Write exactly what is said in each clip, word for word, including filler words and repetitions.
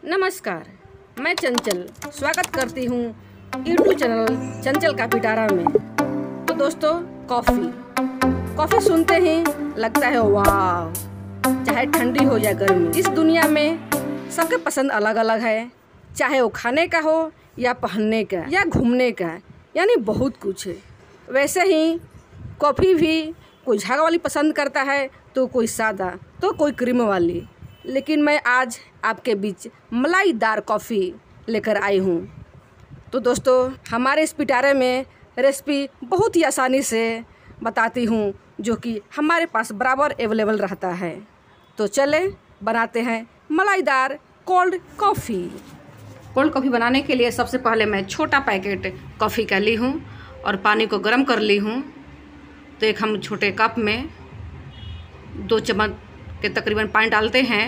नमस्कार, मैं चंचल स्वागत करती हूँ यूट्यूब चैनल चंचल का पिटारा में। तो दोस्तों, कॉफ़ी कॉफ़ी सुनते ही लगता है वाह, चाहे ठंडी हो या गर्मी। इस दुनिया में सबके पसंद अलग अलग है, चाहे वो खाने का हो या पहनने का या घूमने का, यानी बहुत कुछ है। वैसे ही कॉफ़ी भी कोई झाग वाली पसंद करता है, तो कोई सादा, तो कोई क्रीम वाली। लेकिन मैं आज आपके बीच मलाईदार कॉफ़ी लेकर आई हूँ। तो दोस्तों, हमारे इस पिटारे में रेसिपी बहुत ही आसानी से बताती हूँ, जो कि हमारे पास बराबर अवेलेबल रहता है। तो चले बनाते हैं मलाईदार कोल्ड कॉफ़ी। कोल्ड कॉफ़ी बनाने के लिए सबसे पहले मैं छोटा पैकेट कॉफ़ी का ली हूँ और पानी को गर्म कर ली हूँ। तो एक हम छोटे कप में दो चम्मच के तकरीबन पानी डालते हैं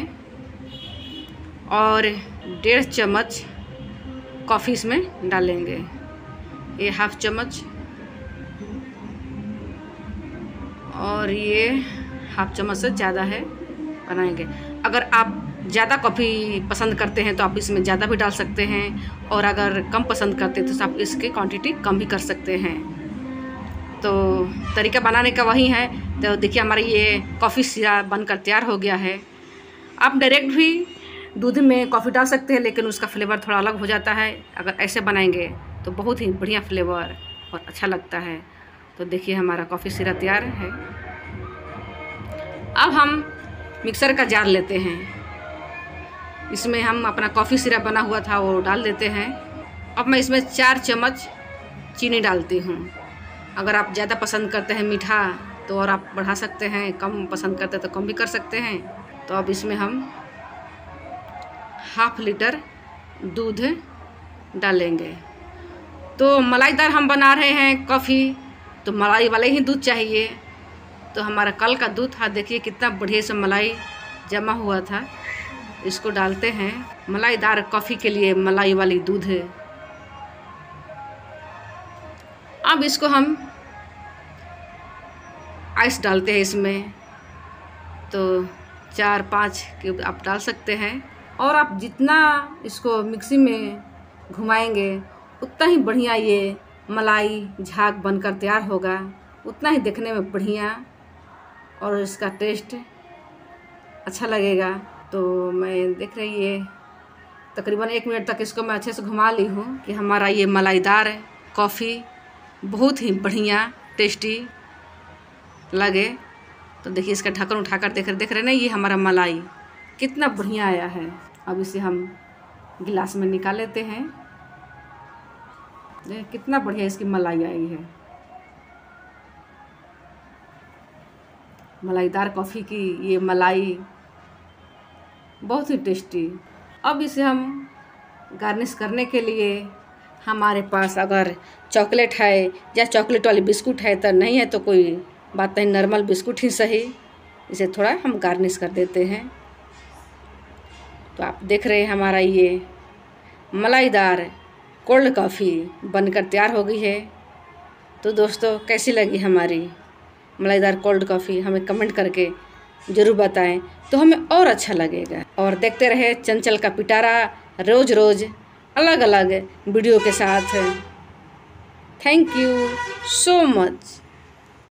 और डेढ़ चम्मच कॉफ़ी इसमें डालेंगे। ये हाफ चम्मच और ये हाफ चम्मच से ज़्यादा है बनाएंगे। अगर आप ज़्यादा कॉफ़ी पसंद करते हैं तो आप इसमें ज़्यादा भी डाल सकते हैं, और अगर कम पसंद करते हैं तो आप इसकी क्वांटिटी कम भी कर सकते हैं। तो तरीका बनाने का वही है। तो देखिए, हमारा ये कॉफ़ी सिरा बनकर तैयार हो गया है। आप डायरेक्ट भी दूध में कॉफ़ी डाल सकते हैं, लेकिन उसका फ्लेवर थोड़ा अलग हो जाता है। अगर ऐसे बनाएंगे तो बहुत ही बढ़िया फ्लेवर और अच्छा लगता है। तो देखिए, हमारा कॉफ़ी सिरा तैयार है। अब हम मिक्सर का जार लेते हैं। इसमें हम अपना कॉफ़ी सिरा बना हुआ था वो डाल देते हैं। अब मैं इसमें चार चम्मच चीनी डालती हूँ। अगर आप ज़्यादा पसंद करते हैं मीठा तो और आप बढ़ा सकते हैं, कम पसंद करते हैं तो कम भी कर सकते हैं। तो अब इसमें हम हाफ लीटर दूध डालेंगे। तो मलाईदार हम बना रहे हैं कॉफ़ी, तो मलाई वाले ही दूध चाहिए। तो हमारा कल का दूध था, देखिए कितना बढ़िया से मलाई जमा हुआ था। इसको डालते हैं। मलाईदार कॉफ़ी के लिए मलाई वाली दूध है। अब इसको हम आइस डालते हैं इसमें। तो चार पाँच क्यूब आप डाल सकते हैं, और आप जितना इसको मिक्सी में घुमाएंगे उतना ही बढ़िया ये मलाई झाग बनकर तैयार होगा, उतना ही देखने में बढ़िया और इसका टेस्ट अच्छा लगेगा। तो मैं देख रही है तकरीबन एक मिनट तक इसको मैं अच्छे से घुमा ली हूँ कि हमारा ये मलाईदार कॉफ़ी बहुत ही बढ़िया टेस्टी लगे। तो देखिए, इसका ढक्कन उठाकर देख रहे देख रहे ना, ये हमारा मलाई कितना बढ़िया आया है। अब इसे हम गिलास में निकाल लेते हैं। देखिए कितना बढ़िया इसकी मलाई आई है। मलाईदार कॉफ़ी की ये मलाई बहुत ही टेस्टी। अब इसे हम गार्निश करने के लिए हमारे पास अगर चॉकलेट है या चॉकलेट वाली बिस्कुट है तो नहीं है तो कोई बात नहीं, नॉर्मल बिस्कुट ही सही, इसे थोड़ा हम गार्निश कर देते हैं। तो आप देख रहे हैं हमारा ये मलाईदार कोल्ड कॉफ़ी बनकर तैयार हो गई है। तो दोस्तों, कैसी लगी हमारी मलाईदार कोल्ड कॉफ़ी, हमें कमेंट करके ज़रूर बताएं, तो हमें और अच्छा लगेगा। और देखते रहे चंचल का पिटारा, रोज़ रोज़ अलग अलग वीडियो के साथ। Thank you so much.